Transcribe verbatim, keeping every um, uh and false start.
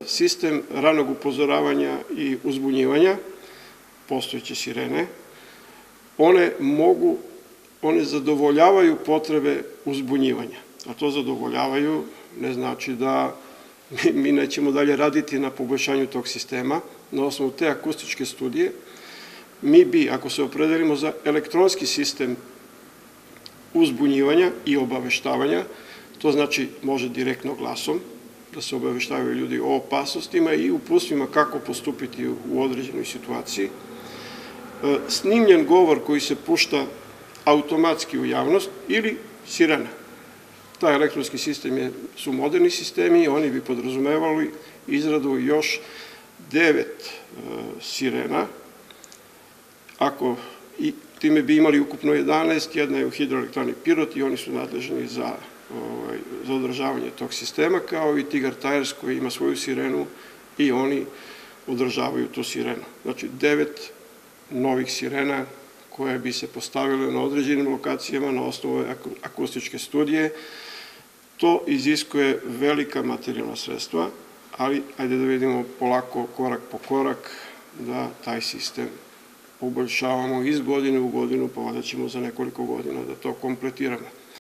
Sistem ranog upozoravanja i uzbunjivanja, postojeće sirene, one mogu, one zadovoljavaju potrebe uzbunjivanja. A to zadovoljavaju ne znači da mi nećemo dalje raditi na poboljšanju tog sistema. Na osnovu te akustičke studije, mi bi, ako se opredelimo za elektronski sistem uzbunjivanja i obaveštavanja, to znači može direktno glasom, da se obaveštavaju ljudi o opasnostima i uputstvima kako postupiti u određenoj situaciji. Snimljen govor koji se pušta automatski u javnost ili sirena. Taj elektronski sistem su moderni sistemi i oni bi podrazumevali izradu još devet sirena. Ako i time bi imali ukupno jedanaest, jedna je u hidroelektrani Pirot i oni su nadležni za za održavanje tog sistema, kao i Tigar Tires koji ima svoju sirenu i oni održavaju tu sirenu. Znači, devet novih sirena koje bi se postavile na određenim lokacijama na osnovu akustičke studije. To iziskuje velika materijalna sredstva, ali ajde da vidimo polako, korak po korak, da taj sistem poboljšavamo iz godine u godinu, pa valjda ćemo za nekoliko godina da to kompletiramo.